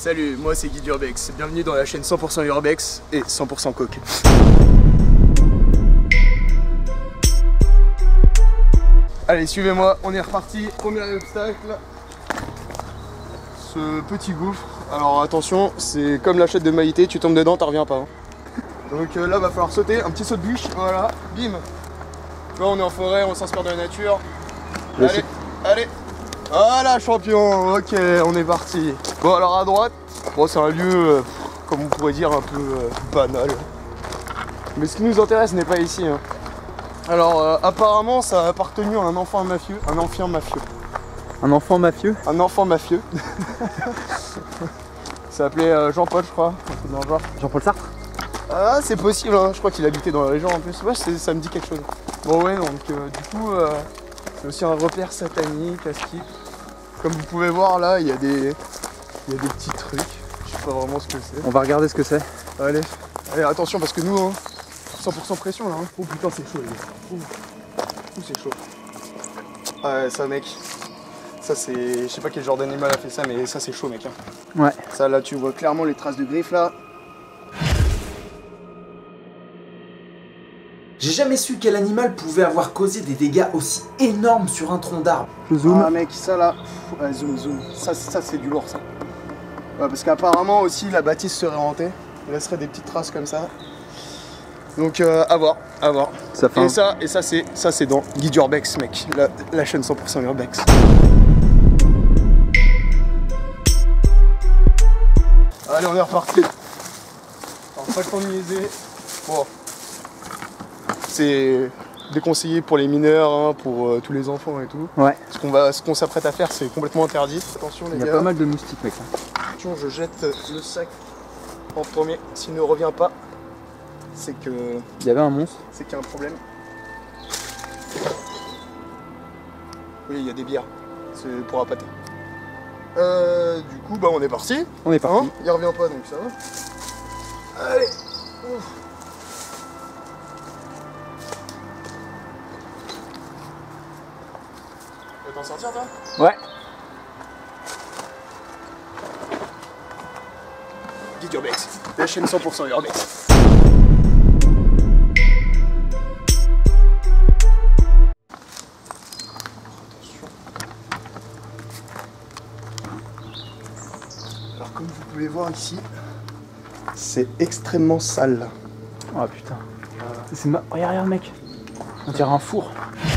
Salut, moi c'est Guy Urbex. Bienvenue dans la chaîne 100% Urbex et 100% coke. Allez, suivez-moi, on est reparti. Premier obstacle, ce petit gouffre. Alors attention, c'est comme la chatte de Maïté, tu tombes dedans, t'en reviens pas. Hein. Donc là, va falloir sauter, un petit saut de bûche, voilà, bim. Là, on est en forêt, on s'inspire de la nature. Allez, allez. Voilà, champion, ok, on est parti. Bon, alors à droite, bon, c'est un lieu, comme on pourrait dire, un peu banal. Mais ce qui nous intéresse n'est pas ici. Hein. Alors, apparemment, ça a appartenu à un enfant mafieux. Un enfant mafieux. Un enfant mafieux? Un enfant mafieux. Ça s'appelait Jean-Paul, je crois. Dans le genre. Jean-Paul Sartre? Ah, c'est possible, hein. Je crois qu'il habitait dans la région en plus. Ouais, ça me dit quelque chose. Bon, ouais, donc, du coup, c'est aussi un repère satanique à skip. Comme vous pouvez voir, là, il y a des petits trucs. Je sais pas vraiment ce que c'est. On va regarder ce que c'est. Allez, allez, attention, parce que nous, hein, 100% pression, là. Hein. Oh putain, c'est chaud, les gars. Oh, c'est chaud. Ah ouais, ça, mec. Ça, c'est... Je sais pas quel genre d'animal a fait ça, mais ça, c'est chaud, mec. Hein. Ouais. Ça, là, tu vois clairement les traces de griffes, là. J'ai jamais su quel animal pouvait avoir causé des dégâts aussi énormes sur un tronc d'arbre. Je zoome. Ah mec, ça là, ouais, zoom. Ça c'est du lourd, ça. Ouais, parce qu'apparemment aussi la bâtisse serait hantée. Il laisserait des petites traces comme ça. Donc à voir, à voir. Ça fait Et ça c'est dans Guy Urbex, mec. La chaîne 100% Urbex. Allez, on est reparti. Alors, pas le temps de niaiser. Bon. C'est déconseillé pour les mineurs, hein, pour tous les enfants et tout. Ouais. Ce qu'on s'apprête à faire, c'est complètement interdit. Attention les gars. Il y a pas mal de moustiques, mec. Attention, je jette le sac en premier. S'il ne revient pas, c'est que... Il y avait un monstre. C'est qu'il y a un problème. Oui, il y a des bières. C'est pour appâter. Du coup, bah on est parti. On est parti. Hein, il revient pas, donc ça va. Allez. Ouf. Tu vas t'en sortir, toi? Ouais. Guy Urbex, la chaîne 100% Urbex. Alors comme vous pouvez voir ici, c'est extrêmement sale. Oh putain. Regarde mec. On dirait un four.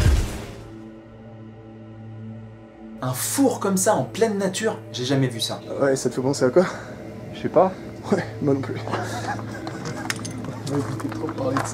Un four comme ça en pleine nature, j'ai jamais vu ça. Ouais, ça te fait penser à quoi? Je sais pas. Ouais, moi non plus. On va écouter trop parler de ça.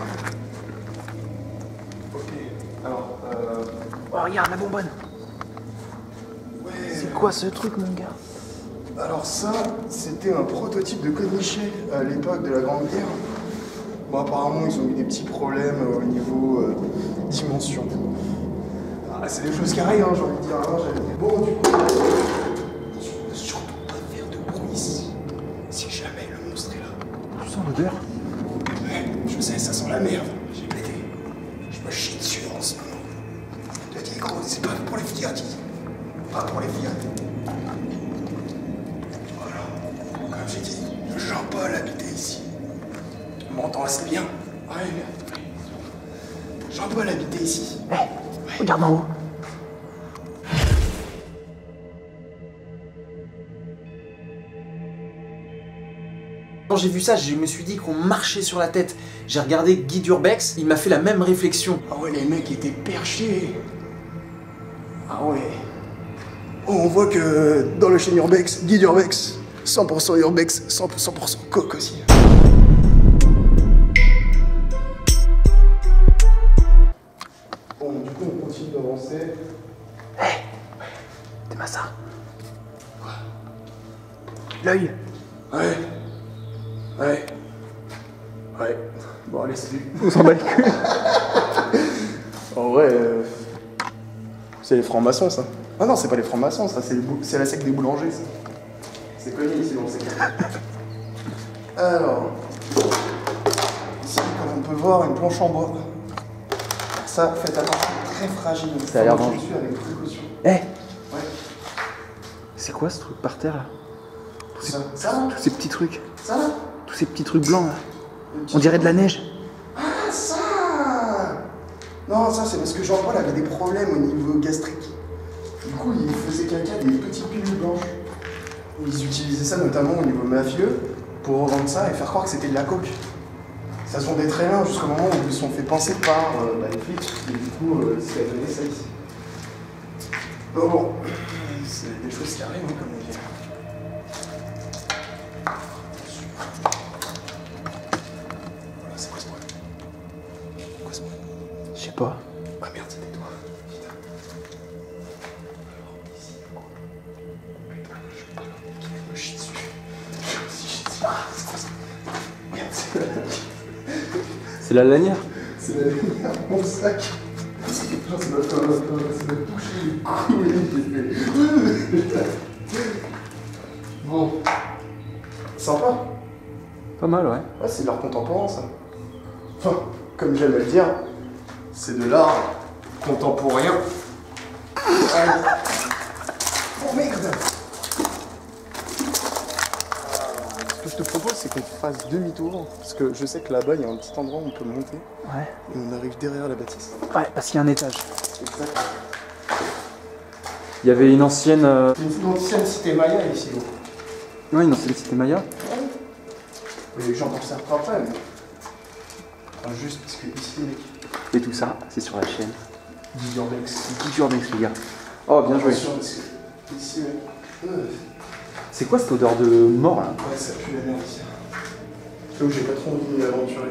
Ok, alors Oh regarde la bonbonne. ouais. C'est quoi ce truc mon gars? Alors ça, c'était un prototype de code-nichet à l'époque de la Grande Guerre. Bon, apparemment, ils ont eu des petits problèmes au niveau dimension. Ah, c'est des choses qui arrivent, hein, j'ai envie de dire. Hein, j'avais dit, bon, du coup, ne surtout pas faire de bruit ici. Si jamais le monstre est là. Tu sens l'odeur? Ouais, je sais, ça sent la merde. J'ai pété. Je me chie dessus en ce moment. Je te dis, gros, c'est pas pour les filles, dis. Pas pour les filles. Voilà. Comme j'ai dit, Jean-Paul habitait ici. On m'entend assez bien. Ouais. Jean-Paul habitait ici. Hey, regarde en haut. Quand j'ai vu ça, je me suis dit qu'on marchait sur la tête. J'ai regardé Guy Urbex, il m'a fait la même réflexion. Ah ouais, les mecs étaient perchés. Ah ouais. Oh, on voit que dans le chaîne Urbex, Guy Urbex, 100% Urbex, 100% coke aussi. Bon, du coup, on continue d'avancer. Hey, t'es ma ça. L'œil. Ouais. Ouais. Ouais. Bon, allez, salut. On s'en bat le cul. En vrai, c'est les francs-maçons, ça. Ah non, c'est pas les francs-maçons, ça, c'est la secte des boulangers, ça. C'est connu ici, on sait. Alors, ici, comme on peut voir, une planche en bois. Ça, faites attention, très fragile. Ça a l'air dessus avec précaution. Eh, Ouais. c'est quoi ce truc par terre là? Ça va? Tous ces petits trucs. Ça va? Tous ces petits trucs blancs là. On dirait de la neige. Ah, ça! Non, ça c'est parce que Jean-Paul avait des problèmes au niveau gastrique. Du coup, il faisait caca des petites pilules blanches. Ils utilisaient ça notamment au niveau mafieux pour revendre ça et faire croire que c'était de la coke. Ça se vendait très bien jusqu'au moment où ils se sont fait penser par les flics. Et du coup, c'est à donner ça ici. Donc bon, c'est des choses qui arrivent, hein, comme on dit. Voilà, c'est quoi ce problème? Quoi ce problème? Je sais pas. Ah merde, c'était toi. Putain. Alors, ici. Putain, je me chie dessus. Je me chie dessus. Ah, c'est quoi ça? Merde, c'est la lanière. C'est la lanière. C'est la lanière, mon sac. Genre, ça m'a touché les couilles. J'ai fait. Bon. Sympa. Pas mal, ouais. Ouais, c'est de l'art contemporain, ça. Enfin, comme j'aime à le dire, c'est de l'art contemporain. Allez. Oh merde! Ce que je te propose, c'est qu'on fasse demi-tour, parce que je sais que là-bas, il y a un petit endroit où on peut monter, Ouais. et on arrive derrière la bâtisse. Ouais, parce qu'il y a un étage. Exactement. Il y avait une ancienne. Une ancienne cité Maya ici. Ouais, une ancienne cité Maya. Les gens t'en servent pas après, mais. Enfin, juste parce que ici, mec. Et tout ça, c'est sur la chaîne. Urbex. Guy Urbex, les gars. Oh, bien joué. Attention, parce que ici, mec. C'est quoi cette odeur de mort là? Ouais, ça pue la merde ici. C'est là où j'ai pas trop envie de m'aventurer.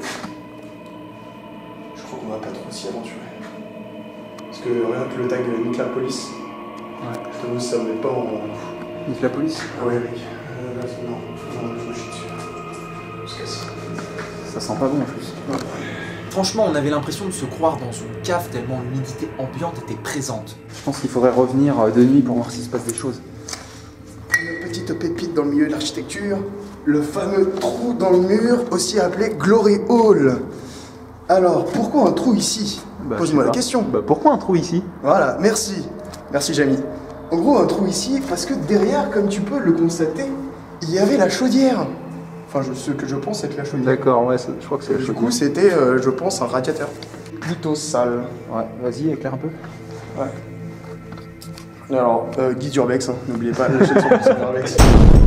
Je crois qu'on va pas trop s'y aventurer. Parce que rien que le tag nique la police, Ouais. je t'avoue, ça me met pas en. Nique la police. Ah ouais, mec. Là, non, je me chie dessus. On se casse. Ça sent pas bon en plus. Franchement, on avait l'impression de se croire dans une cave tellement l'humidité ambiante était présente. Je pense qu'il faudrait revenir de nuit pour voir s'il se passe des choses. Une petite pépite dans le milieu de l'architecture, le fameux trou dans le mur, aussi appelé Glory Hall. Alors, pourquoi un trou ici? Bah, Pose-moi je sais la pas. question. Bah pourquoi un trou ici? Voilà, merci. Merci, Jamy. En gros, un trou ici, parce que derrière, comme tu peux le constater, il y avait la chaudière. Enfin, ce que je pense être la chaudière. D'accord, ouais, je crois que c'est la Du chaudière. coup, c'était, je pense, un radiateur. Plutôt sale. Ouais, vas-y, éclaire un peu. Ouais. Alors, Guy Urbex, hein, n'oubliez pas, la chaîne 100% Urbex.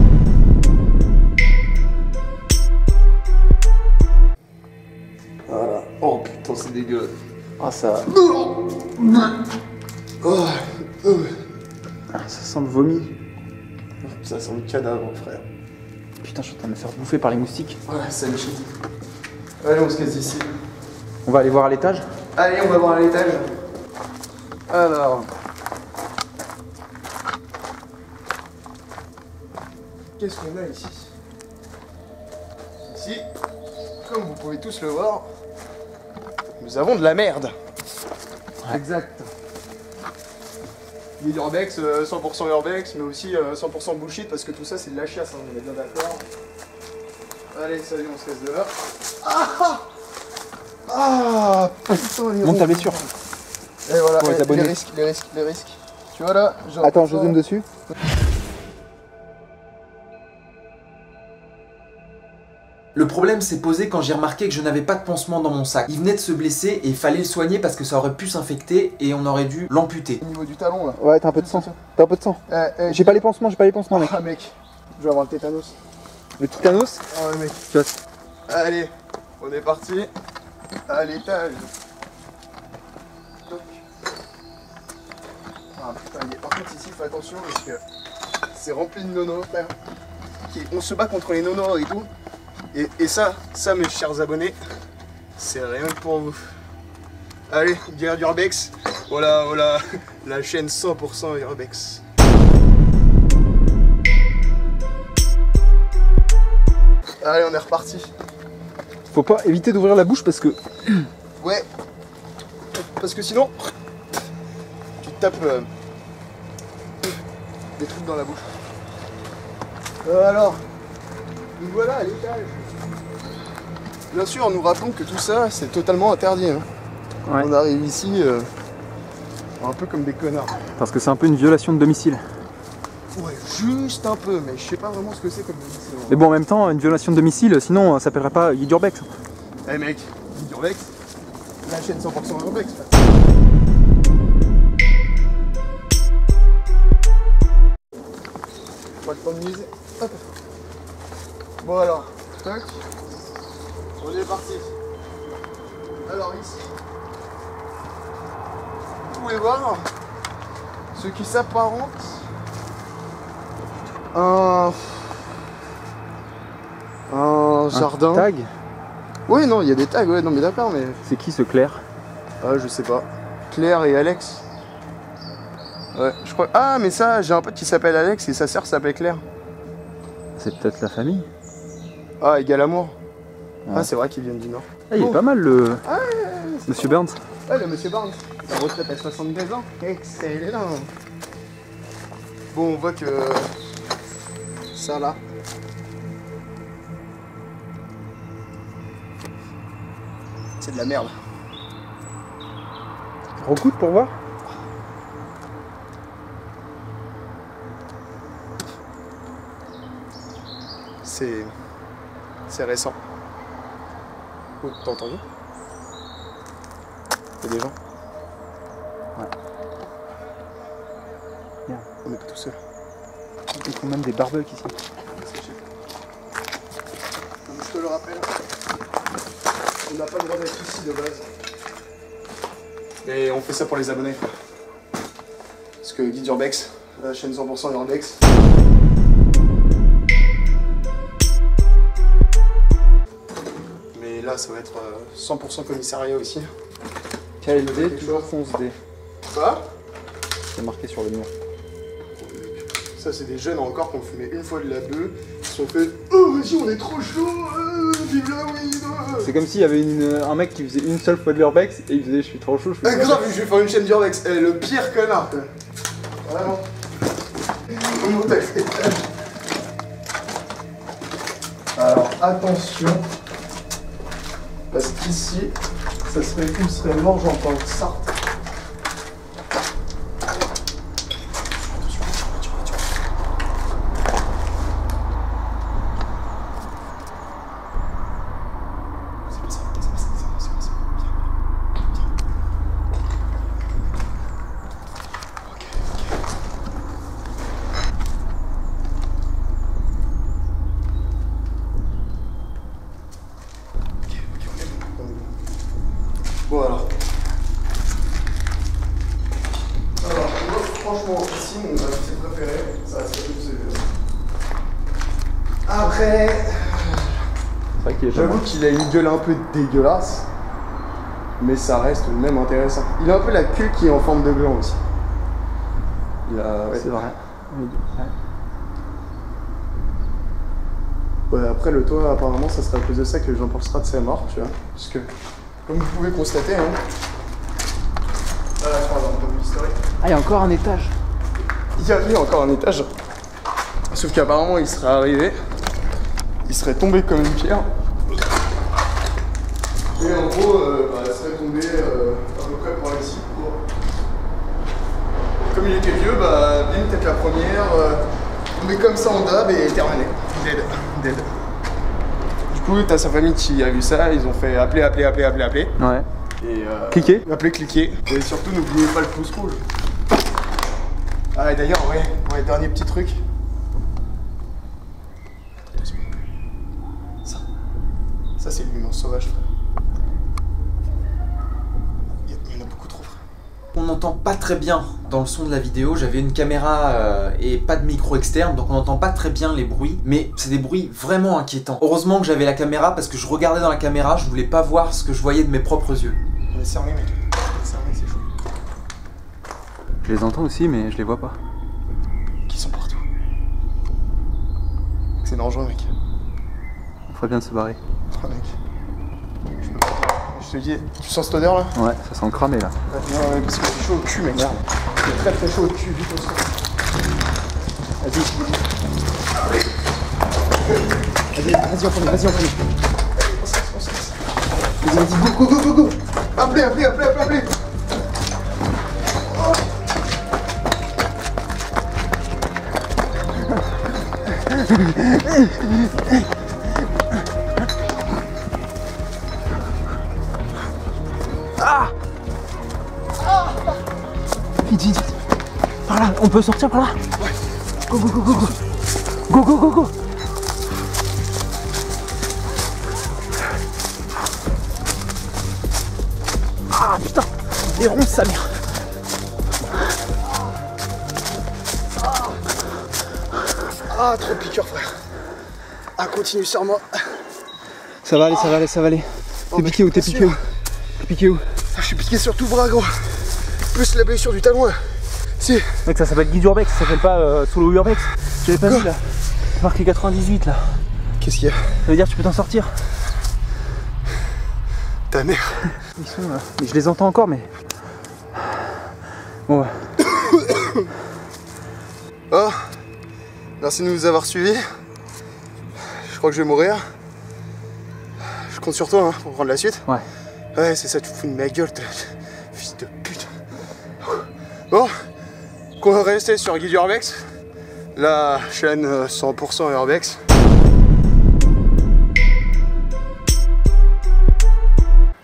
Voilà. Oh putain, c'est dégueulasse. Ah, ça. Oh, Ah, ça sent le vomi. ça sent le cadavre, frère. Putain, je suis en train de me faire bouffer par les moustiques. Ouais, ça me chie. Allez, on se casse d'ici. On va aller voir à l'étage. Allez, on va voir à l'étage. Alors. Qu'est-ce qu'on a ici? Ici, comme vous pouvez tous le voir, nous avons de la merde. Ouais. Exact. Il y a Urbex, 100% Urbex, mais aussi 100% bullshit parce que tout ça c'est de la chiasse, hein, on est bien d'accord. Allez, salut, on se casse de là. Ah putain, les Monte ta ronds. blessure. Et voilà, Pour les les abonnés. risques. Tu vois là Attends, je zoome dessus. Le problème s'est posé quand j'ai remarqué que je n'avais pas de pansement dans mon sac. Il venait de se blesser et il fallait le soigner parce que ça aurait pu s'infecter et on aurait dû l'amputer. Au niveau du talon là. Ouais, t'as un peu de sang. T'as un peu de sang. J'ai pas les pansements, mec. Ah mec, je vais avoir le tétanos. Le tétanos. Ah ouais mec. Tu vois. Allez, on est parti à l'étage. Toc. Ah putain, par contre ici fais attention parce que c'est rempli de nonos frère. On se bat contre les nonos et tout. Et ça mes chers abonnés, c'est rien que pour vous. Allez, guerre d'Urbex. Voilà, la chaîne 100% Urbex. Allez, on est reparti. Faut pas éviter d'ouvrir la bouche parce que. Ouais. Parce que sinon, tu te tapes des trucs dans la bouche. Alors, nous voilà à l'étage. Bien sûr, nous rappelons que tout ça, c'est totalement interdit. Hein. Ouais. On arrive ici un peu comme des connards. Parce que c'est un peu une violation de domicile. Ouais, juste un peu, mais je sais pas vraiment ce que c'est comme domicile. Mais bon, en même temps, une violation de domicile, sinon ça s'appellerait pas Guide Urbex. Eh hey mec, Guide Urbex, la chaîne 100% Urbex. Pas le temps de miser. Hop. Bon alors, tac. On est parti. Alors ici, vous pouvez voir ce qui s'apparente à un jardin. Tag. Oui, non, il y a des tags, ouais, non mais d'accord, mais... C'est qui ce Claire? Ah, je sais pas. Claire et Alex. Ouais, je crois... Ah, mais ça, j'ai un pote qui s'appelle Alex et sa sœur s'appelle Claire. C'est peut-être la famille. Ah, égal amour. Ouais. Ah, c'est vrai qu'ils viennent du Nord. Ah, il est pas mal le... Monsieur Burns. Ouais, le Monsieur Barnes. La retraite à 72 ans. Excellent. Bon, on voit que... Ça, là... C'est de la merde. Recoute pour voir. C'est récent. Oh, t'as entendu? Il y a des gens. Ouais. Bien. On n'est pas tout seul. Ils font même des barbecues ici. Comme je te le rappelle, on n'a pas le droit d'être ici de base. Et on fait ça pour les abonnés. Parce que Guide Urbex, la chaîne 100% Urbex. Mais là, ça va être 100% commissariat aussi. KLD, toujours 11D. Ça, C'est marqué sur le mur. ça c'est des jeunes encore qui ont fumé une fois de la bœuf. Ils se sont fait « Oh vas-y, on est trop chaud, vive la weed !» C'est comme s'il y avait un mec qui faisait une seule fois de l'urbex et il faisait je suis trop chaud, je Ah fais grave, je vais faire une chaîne d'Urbex. Eh, le pire connard. Vraiment. On monte avec les tables. Alors attention. Parce qu'ici, ça serait où serait mort, j'entends le Sarthe. Bon alors. Alors, moi, franchement, ici, mon activité préférée, ça c'est tout ce... Après, C'est vrai qu'il est pas j'avoue mal. qu'il a une gueule un peu dégueulasse, mais ça reste tout de même intéressant. Il a un peu la queue qui est en forme de gland aussi. Il a... ouais. C'est vrai. Ouais. Ouais, après le toit, apparemment, ça serait à cause de ça que Jean-Paul Sartre serait mort, tu vois. Parce que, comme vous pouvez constater, hein... Ah, je crois, dans le historique. Ah, il y a encore un étage. Il y avait encore un étage. Sauf qu'apparemment, il serait arrivé. Il serait tombé comme une pierre. Et en gros, il serait tombé à peu près par ici. Comme il était vieux, bim, peut-être la première. Mais comme ça en dab et terminé. Dead. Du coup, t'as sa famille qui a vu ça. Ils ont fait appeler. Ouais. Et Cliquer. cliquer. Et surtout, n'oubliez pas le pouce rouge. Ah, et d'ailleurs, ouais, dernier petit truc. Ça c'est l'humain sauvage, frère. Il y en a beaucoup trop, frère. On n'entend pas très bien dans le son de la vidéo, j'avais une caméra et pas de micro externe, donc on n'entend pas très bien les bruits, mais c'est des bruits vraiment inquiétants. Heureusement que j'avais la caméra parce que je regardais dans la caméra, je voulais pas voir ce que je voyais de mes propres yeux. On est cerné, mec. On est cerné, c'est chaud. Je les entends aussi, mais je les vois pas. Qui sont partout. C'est dangereux, mec. On ferait bien de se barrer. Oh, mec. Je peux pas. Je te dis, tu sens cette odeur là? Ouais, ça sent cramé là. Ouais, non, parce que c'est chaud au cul, mec. Merde. C'est très chaud au cul, vite au sol. Vas-y, en premier. Vas-y, go. Appelez. Ah. Vite, vite, vite. Par là, on peut sortir par là? Ouais. Go, go, go, go, go. Go, go, go, go. Ah putain, les ronces, sa mère. Ah, trop de piqûres, frère. Ah, continue sur moi. Ça va aller, ça va aller, ça va aller. T'es piqué où? T'es piqué où? T'es piqué où? Je suis piqué sur tout le bras, gros. Plus la blessure du talon, là. Si. Mec, ça s'appelle Guide Urbex, ça s'appelle pas Solo Urbex. J'avais pas vu là. C'est marqué 98 là. Qu'est-ce qu'il y a? Ça veut dire que tu peux t'en sortir. Ta mère. Ils sont là. Mais je les entends encore, mais. Bon, ouais. Oh, merci de nous avoir suivis. Je crois que je vais mourir. Je compte sur toi hein, pour prendre la suite. Ouais. Ouais, c'est ça, tu te fous de ma gueule, fils de pute. Bon, qu'on va rester sur Guide Urbex, la chaîne 100% Urbex.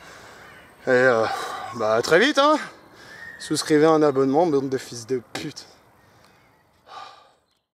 Et bah très vite hein. Souscrivez un abonnement, bande de fils de pute.